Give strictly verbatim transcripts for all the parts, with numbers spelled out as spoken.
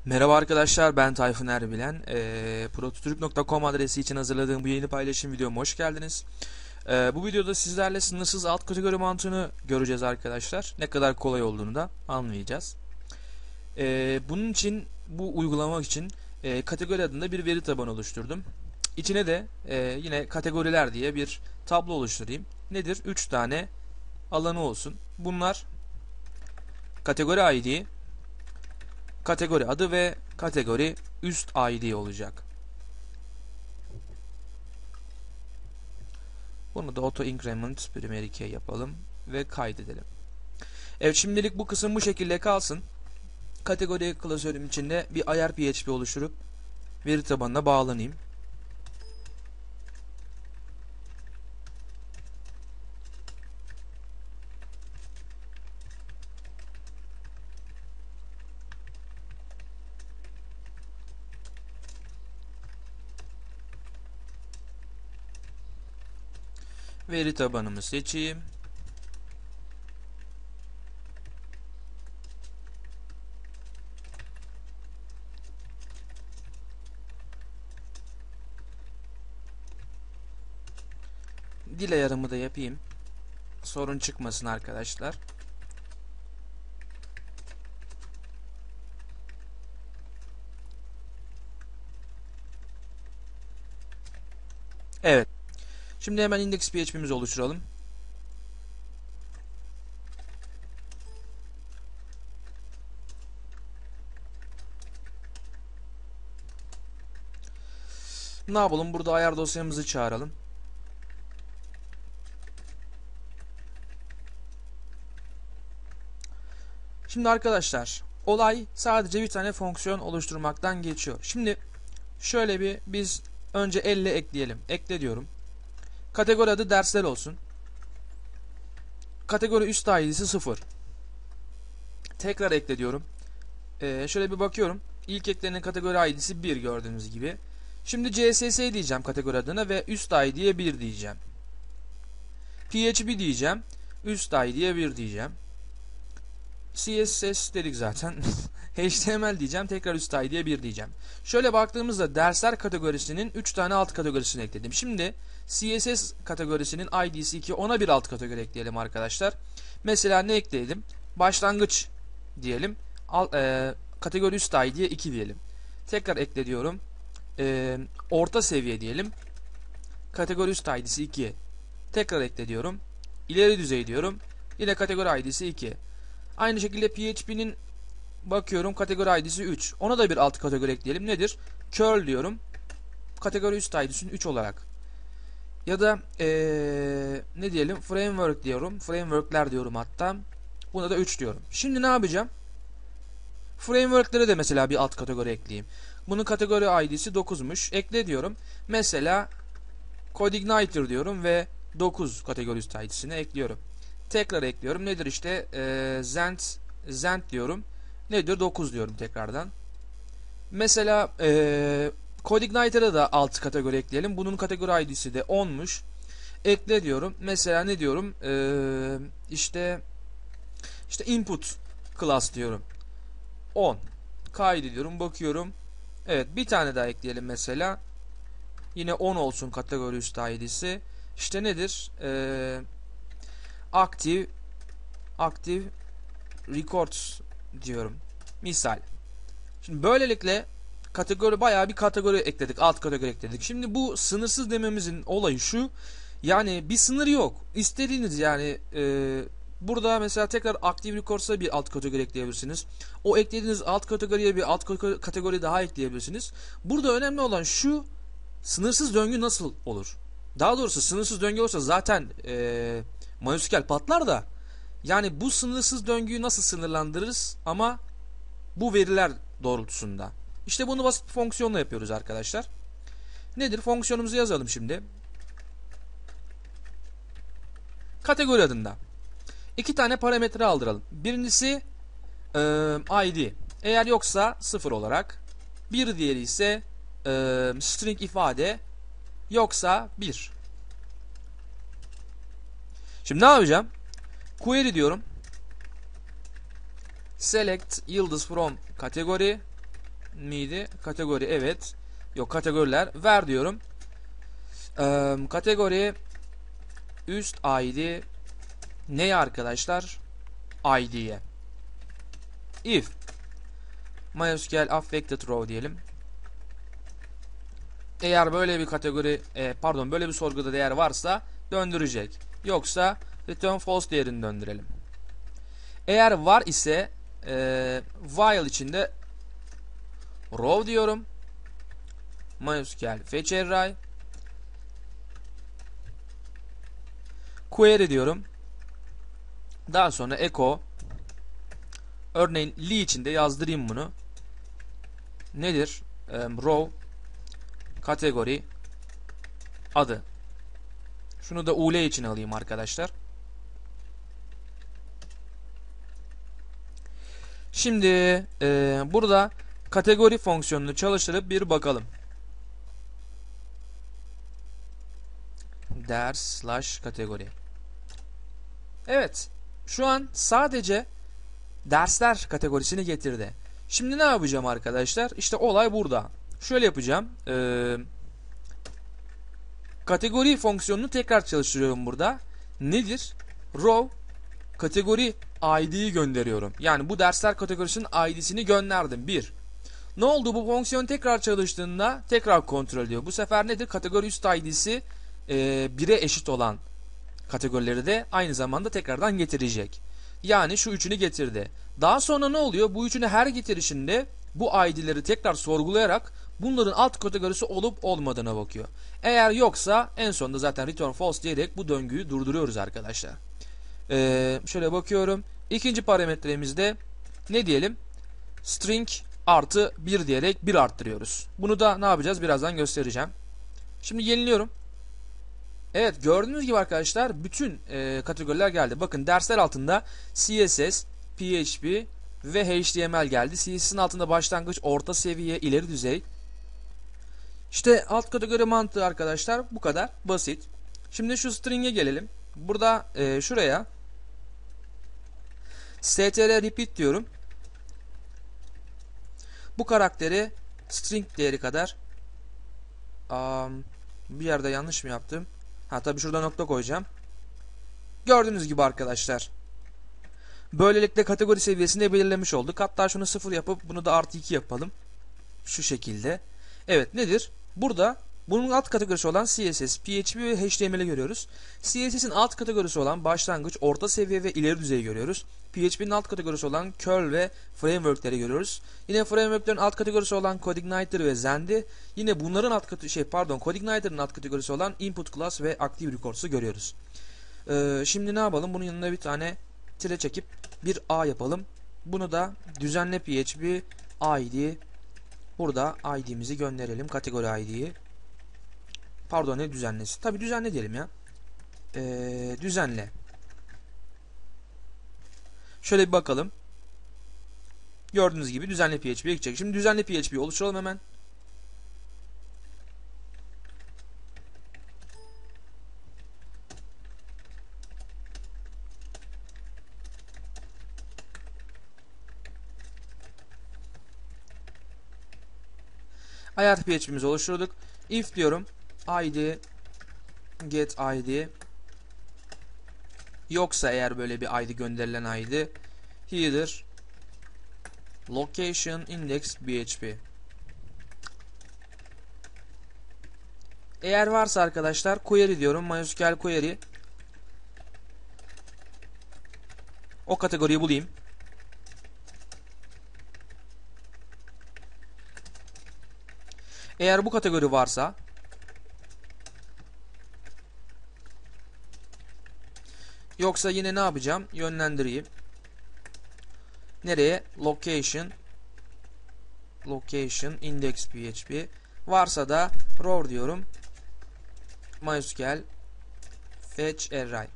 Merhaba arkadaşlar, ben Tayfun Erbilen. E, prototürk nokta com adresi için hazırladığım bu yeni paylaşım videoma hoş geldiniz. E, bu videoda sizlerle sınırsız alt kategori mantığını göreceğiz arkadaşlar. Ne kadar kolay olduğunu da anlayacağız. E, bunun için, bu uygulamak için e, kategori adında bir veri tabanı oluşturdum. İçine de e, yine kategoriler diye bir tablo oluşturayım. Nedir? üç tane alanı olsun. Bunlar kategori I D, kategori adı ve kategori üst I D olacak. Bunu da auto increment primary key yapalım ve kaydedelim. Evet, şimdilik bu kısım bu şekilde kalsın. Kategori klasörüm içinde bir ayar P H P oluşturup veri tabanına bağlanayım. Veri tabanımı seçeyim. Dil ayarımı da yapayım. Sorun çıkmasın arkadaşlar. Evet. Şimdi hemen index P H P'mizi oluşturalım. Ne yapalım? Burada ayar dosyamızı çağıralım. Şimdi arkadaşlar, olay sadece bir tane fonksiyon oluşturmaktan geçiyor. Şimdi şöyle bir biz önce elle ekleyelim. Ekle diyorum. Kategori adı dersler olsun. Kategori üst I D'si sıfır. Tekrar ekle diyorum. Ee, şöyle bir bakıyorum. İlk eklenen kategori I D'si bir gördüğünüz gibi. Şimdi C S S diyeceğim kategori adına ve üst I D'ye bir diyeceğim. P H P diyeceğim. Üst I D'ye bir diyeceğim. C S S dedik zaten. H T M L diyeceğim. Tekrar üst I D'ye bir diyeceğim. Şöyle baktığımızda dersler kategorisinin üç tane alt kategorisini ekledim. Şimdi C S S kategorisinin I D'si iki, ona bir alt kategori ekleyelim arkadaşlar. Mesela ne ekleyelim? Başlangıç diyelim. Al, e, kategori üst I D'ye iki diyelim. Tekrar ekle diyorum. E, orta seviye diyelim. Kategori üst I D'si iki. Tekrar ekle diyorum. İleri düzey diyorum. Yine kategori I D'si iki. Aynı şekilde P H P'nin bakıyorum kategori I D'si üç. Ona da bir alt kategori ekleyelim. Nedir? Curl diyorum. Kategori üst I D'sini üç olarak. Ya da ee, ne diyelim? Framework diyorum. Frameworkler diyorum hatta. Buna da üç diyorum. Şimdi ne yapacağım? Frameworklere de mesela bir alt kategori ekleyeyim. Bunun kategori I D'si dokuzmuş. Ekle diyorum. Mesela CodeIgniter diyorum ve dokuz kategori üst I D'sini ekliyorum. Tekrar ekliyorum. Nedir işte? E, Zend, Zend diyorum. Nedir? dokuz diyorum tekrardan. Mesela e, CodeIgniter'a da alt kategori ekleyelim. Bunun kategori I D'si de onmuş. Ekle diyorum. Mesela ne diyorum? E, işte işte input class diyorum. on. Kaydediyorum. Bakıyorum. Evet, bir tane daha ekleyelim mesela. Yine on olsun kategori üst I D'si. İşte nedir? Eee Active Active Records diyorum. Misal. Şimdi böylelikle kategori, bayağı bir kategori ekledik. Alt kategori ekledik. Şimdi bu sınırsız dememizin olayı şu. Yani bir sınır yok. İstediğiniz yani e, burada mesela tekrar Active Records'a bir alt kategori ekleyebilirsiniz. O eklediğiniz alt kategoriye bir alt kategori daha ekleyebilirsiniz. Burada önemli olan şu: sınırsız döngü nasıl olur? Daha doğrusu sınırsız döngü olsa zaten eee MySQL patlar da, yani bu sınırsız döngüyü nasıl sınırlandırırız ama bu veriler doğrultusunda. İşte bunu basit bir fonksiyonla yapıyoruz arkadaşlar. Nedir? Fonksiyonumuzu yazalım şimdi. Kategori adında iki tane parametre aldıralım. Birincisi e, I D. Eğer yoksa sıfır olarak. Bir diğeri ise e, string ifade. Yoksa bir. Şimdi ne yapacağım? Query diyorum. Select yıldız from category. miydi? Kategori, evet. Yok, kategoriler. Ver diyorum. Ee, kategori üst I D neye arkadaşlar? I D'ye. If MySQL affected row diyelim. Eğer böyle bir kategori e, pardon böyle bir sorguda değer varsa döndürecek. Yoksa return false değerini döndürelim. Eğer var ise e, while içinde row diyorum. MySQL fetch array query diyorum. Daha sonra echo, örneğin li içinde yazdırayım bunu. Nedir? E, row kategori adı. Şunu da U L için alayım arkadaşlar. Şimdi e, burada kategori fonksiyonunu çalıştırıp bir bakalım. Ders slash kategori. Evet. Şu an sadece dersler kategorisini getirdi. Şimdi ne yapacağım arkadaşlar? İşte olay burada. Şöyle yapacağım. Ee, kategori fonksiyonunu tekrar çalıştırıyorum burada. Nedir? Row kategori I D'yi gönderiyorum. Yani bu dersler kategorisinin I D'sini gönderdim. bir. Ne oldu? Bu fonksiyon tekrar çalıştığında tekrar kontrol ediyor. Bu sefer nedir? Kategori üst I D'si e, bire eşit olan kategorileri de aynı zamanda tekrardan getirecek. Yani şu üçünü getirdi. Daha sonra ne oluyor? Bu üçünü her getirişinde bu I D'leri tekrar sorgulayarak bunların alt kategorisi olup olmadığına bakıyor. Eğer yoksa en sonunda zaten return false diyerek bu döngüyü durduruyoruz arkadaşlar. Ee, şöyle bakıyorum. İkinci parametremizde ne diyelim? String artı bir diyerek bir arttırıyoruz. Bunu da ne yapacağız? Birazdan göstereceğim. Şimdi yeniliyorum. Evet, gördüğünüz gibi arkadaşlar bütün e, kategoriler geldi. Bakın dersler altında C S S, P H P ve H T M L geldi. C S S'in altında başlangıç, orta seviye, ileri düzey. İşte alt kategori mantığı arkadaşlar bu kadar basit. Şimdi şu string'e gelelim. Burada e, şuraya str repeat diyorum. Bu karakteri string değeri kadar um, bir yerde yanlış mı yaptım? Ha tabii şurada nokta koyacağım. Gördüğünüz gibi arkadaşlar. Böylelikle kategori seviyesini belirlemiş olduk. Hatta şunu sıfır yapıp bunu da artı iki yapalım. Şu şekilde. Evet, nedir? Burada bunun alt kategorisi olan C S S, P H P ve H T M L'i görüyoruz. C S S'in alt kategorisi olan başlangıç, orta seviye ve ileri düzeyi görüyoruz. P H P'nin alt kategorisi olan curl ve framework'leri görüyoruz. Yine framework'lerin alt kategorisi olan CodeIgniter ve Zend'i, yine bunların alt kategorisi şey pardon CodeIgniter'ın alt kategorisi olan Input Class ve Active Records'u görüyoruz. Ee, şimdi ne yapalım? Bunun yanına bir tane tire çekip bir A yapalım. Bunu da düzenle P H P I D, burada I D'mizi gönderelim, kategori I D'yi. Pardon, ne düzenlesi? Tabi düzenle diyelim ya. Ee, düzenle. Şöyle bir bakalım. Gördüğünüz gibi düzenle P H P'ye gidecek. Şimdi düzenle P H P'yi oluşturalım hemen. Ayart P H P'mizi oluşturduk. If diyorum. I D get I D, yoksa eğer böyle bir I D gönderilen I D, header location index P H P. Eğer varsa arkadaşlar query diyorum. MySQL query. O kategoriyi bulayım. Eğer bu kategori varsa yoksa yine ne yapacağım? Yönlendireyim. Nereye? Location location index P H P. Varsa da row diyorum. MySQL fetch array.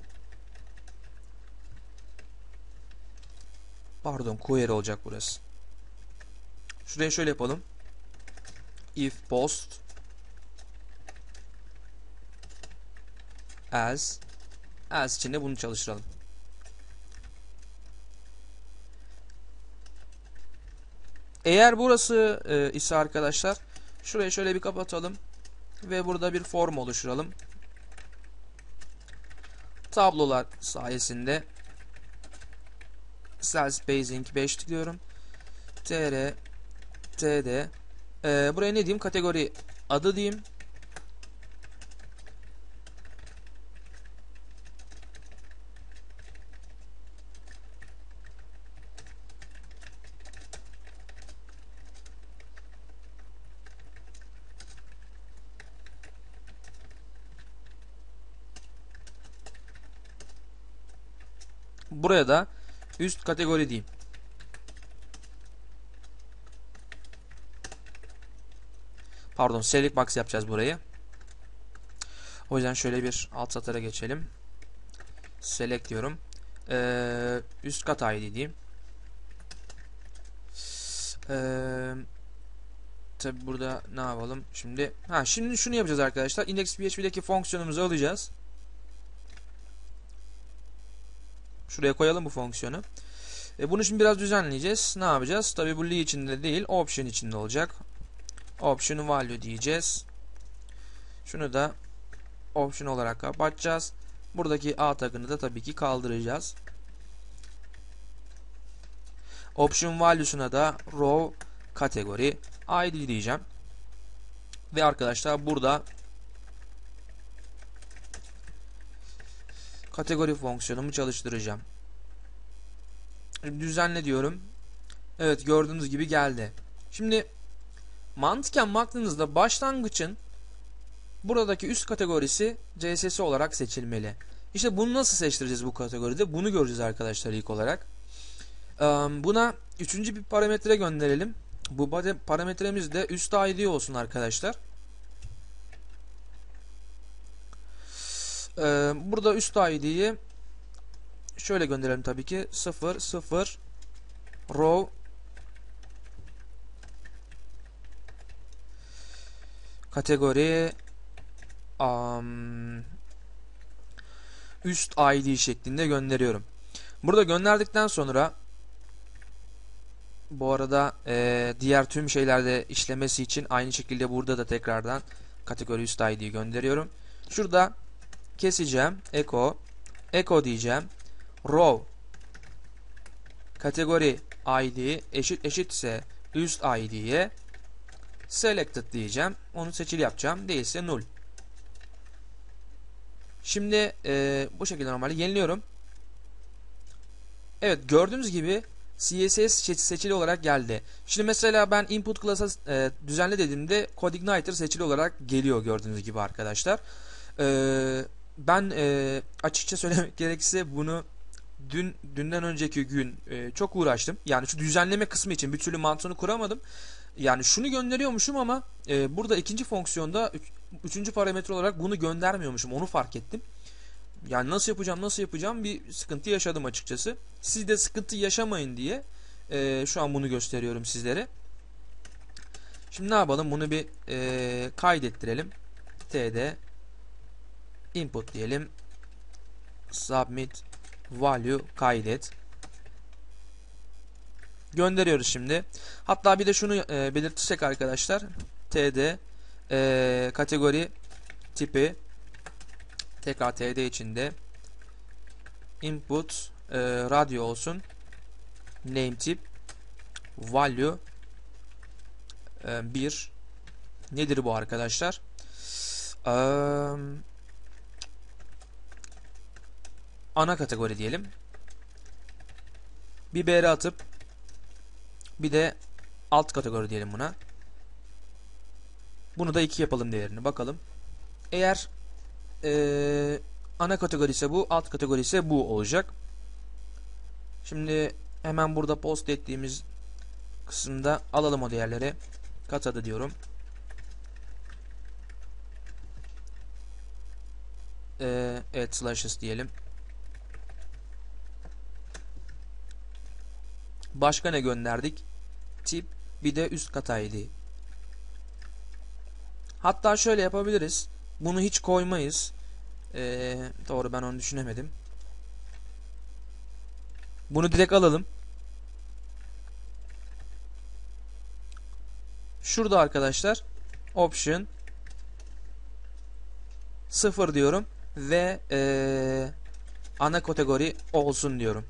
Pardon, query olacak burası. Şuraya şöyle yapalım. If post as as içinde bunu çalıştıralım. Eğer burası e, ise arkadaşlar, şurayı şöyle bir kapatalım ve burada bir form oluşturalım. Tablolar sayesinde cell spacing beş diyorum. tr td e, buraya ne diyeyim? Kategori adı diyeyim. Buraya da üst kategori diyeyim. Pardon, select box yapacağız burayı. O yüzden şöyle bir alt satıra geçelim. Select diyorum. Ee, üst kat I D diyeyim. Ee, tabi burada ne yapalım? Şimdi ha şimdi şunu yapacağız arkadaşlar. Index.php'deki fonksiyonumuzu alacağız. Şuraya koyalım bu fonksiyonu. E bunu şimdi biraz düzenleyeceğiz. Ne yapacağız? Tabi bu li içinde değil, option içinde olacak. Option value diyeceğiz. Şunu da option olarak kapatacağız. Buradaki a tagını da tabii ki kaldıracağız. Option value'suna da row kategori I D diyeceğim. Ve arkadaşlar burada kategori fonksiyonumu çalıştıracağım. Düzenle diyorum. Evet, gördüğünüz gibi geldi. Şimdi mantıken baktığınızda başlangıçın buradaki üst kategorisi C S S olarak seçilmeli. İşte bunu nasıl seçtireceğiz bu kategoride? Bunu göreceğiz arkadaşlar ilk olarak. Buna üçüncü bir parametre gönderelim. Bu parametremiz de üst I D olsun arkadaşlar. Burada üst I D'yi şöyle gönderelim tabii ki. sıfır sıfır row kategori um, üst I D şeklinde gönderiyorum. Burada gönderdikten sonra bu arada e, diğer tüm şeylerde işlemesi için aynı şekilde burada da tekrardan kategori üst I D'yi gönderiyorum. Şurada keseceğim. Echo echo diyeceğim. Row kategori I D eşit eşitse üst I D'ye selected diyeceğim. Onu seçili yapacağım. Değilse null. Şimdi e, bu şekilde normalde yeniliyorum. Evet, gördüğünüz gibi C S S seçili olarak geldi. Şimdi mesela ben input class'a e, düzenle dediğimde CodeIgniter seçili olarak geliyor gördüğünüz gibi arkadaşlar. E, ben e, açıkça söylemek gerekirse bunu dün dünden önceki gün e, çok uğraştım. Yani şu düzenleme kısmı için bir türlü mantığını kuramadım. Yani şunu gönderiyormuşum ama e, burada ikinci fonksiyonda üç, üçüncü parametre olarak bunu göndermiyormuşum. Onu fark ettim. Yani nasıl yapacağım nasıl yapacağım bir sıkıntı yaşadım açıkçası. Siz de sıkıntı yaşamayın diye e, şu an bunu gösteriyorum sizlere. Şimdi ne yapalım? Bunu bir e, kaydettirelim. Td input diyelim. Submit value kaydet. Gönderiyoruz şimdi. Hatta bir de şunu e, belirtirsek arkadaşlar. Td e, kategori tipi tekrar td içinde input e, radyo olsun. Name tip value e, bir. Nedir bu arkadaşlar? E, ana kategori diyelim. Bir br atıp bir de alt kategori diyelim buna. Bunu da iki yapalım değerini. Bakalım. Eğer ee, ana kategori ise bu, alt kategori ise bu olacak. Şimdi hemen burada post ettiğimiz kısımda alalım o değerleri. Kat adı diyorum. Ee, evet slashes diyelim. Başka ne gönderdik? Tip bir de üst kat I D. Hatta şöyle yapabiliriz. Bunu hiç koymayız. Ee, doğru, ben onu düşünemedim. Bunu direkt alalım. Şurada arkadaşlar option sıfır diyorum ve ee, ana kategori olsun diyorum.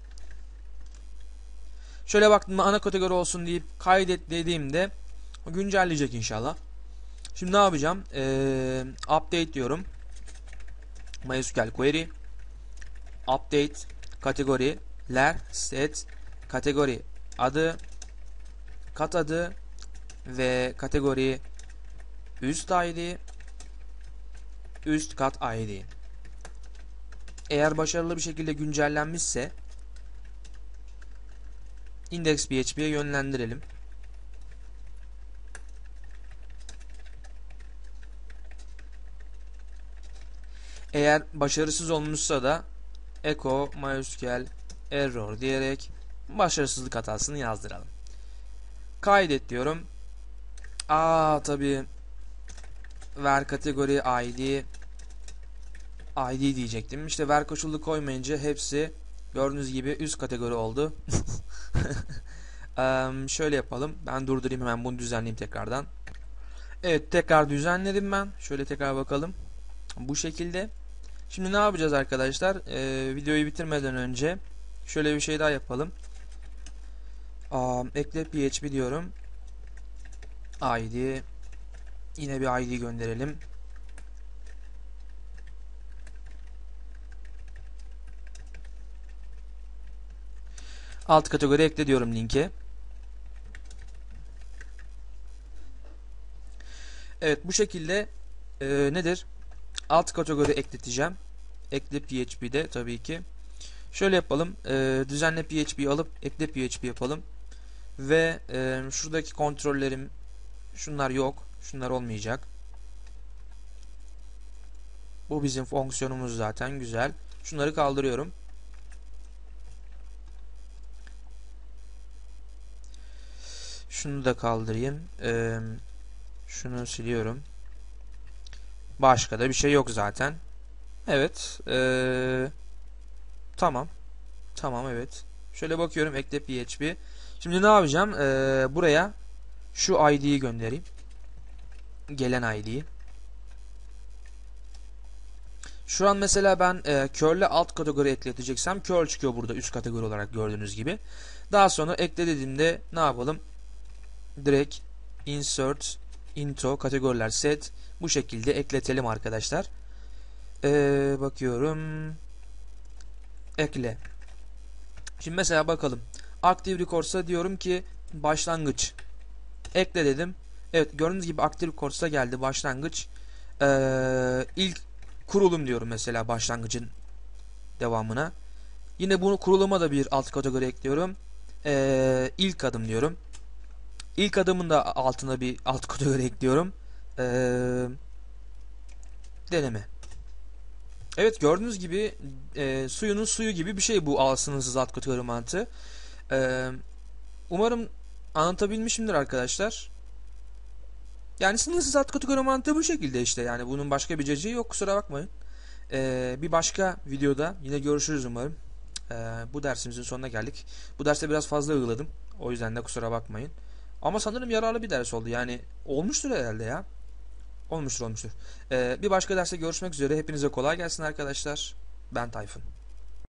Şöyle baktım, ana kategori olsun deyip kaydet dediğimde güncelleyecek inşallah. Şimdi ne yapacağım? Ee, update diyorum. MySQL query update kategoriler set kategori adı, kat adı ve kategori üst I D, üst kat I D. Eğer başarılı bir şekilde güncellenmişse index.php'ye yönlendirelim. Eğer başarısız olmuşsa da echo MySQL error diyerek başarısızlık hatasını yazdıralım. Kaydet diyorum. Aa tabii ver kategori I D I D diyecektim. İşte ver koşullu koymayınca hepsi gördüğünüz gibi üst kategori oldu. um, şöyle yapalım. Ben durdurayım, hemen bunu düzenleyeyim tekrardan. Evet, tekrar düzenledim ben. Şöyle tekrar bakalım. Bu şekilde. Şimdi ne yapacağız arkadaşlar? Ee, videoyu bitirmeden önce şöyle bir şey daha yapalım. Um, ekle php diyorum. I D. Yine bir I D gönderelim. Alt kategori ekle diyorum linke. Evet, bu şekilde e, nedir? Alt kategori ekleteceğim. Ekle php'de tabii ki. Şöyle yapalım. E, düzenle php'yi alıp ekle php yapalım. Ve e, şuradaki kontrollerim, şunlar yok. Şunlar olmayacak. Bu bizim fonksiyonumuz zaten, güzel. Şunları kaldırıyorum. Şunu da kaldırayım. Ee, şunu siliyorum. Başka da bir şey yok zaten. Evet. Ee, tamam. Tamam, evet. Şöyle bakıyorum, ekle php. Şimdi ne yapacağım? Ee, buraya şu I D'yi göndereyim. Gelen I D'yi. Şu an mesela ben e, curl'e alt kategori ekleteceksem curl çıkıyor burada üst kategori olarak, gördüğünüz gibi. Daha sonra ekle dediğimde ne yapalım? Direkt insert into kategoriler set, bu şekilde ekletelim arkadaşlar. Ee, bakıyorum. Ekle. Şimdi mesela bakalım. Active Records'a diyorum ki başlangıç. Ekle dedim. Evet, gördüğünüz gibi Active Records'a geldi başlangıç. Ee, ilk kurulum diyorum mesela başlangıcın devamına. Yine bunu kuruluma da bir alt kategori ekliyorum. Ee, ilk adım diyorum. İlk adımın da altına bir alt kategori ekliyorum. Ee, deneme. Evet, gördüğünüz gibi e, suyunun suyu gibi bir şey bu sınırsız alt kategori mantığı. Ee, umarım anlatabilmişimdir arkadaşlar. Yani sınırsız alt kategori mantığı bu şekilde işte. Yani bunun başka bir cacığı yok, kusura bakmayın. Ee, bir başka videoda yine görüşürüz umarım. Ee, bu dersimizin sonuna geldik. Bu derste biraz fazla uyguladım. O yüzden de kusura bakmayın. Ama sanırım yararlı bir ders oldu. Yani olmuştur herhalde ya. Olmuştur olmuştur. Ee, bir başka derste görüşmek üzere. Hepinize kolay gelsin arkadaşlar. Ben Tayfun.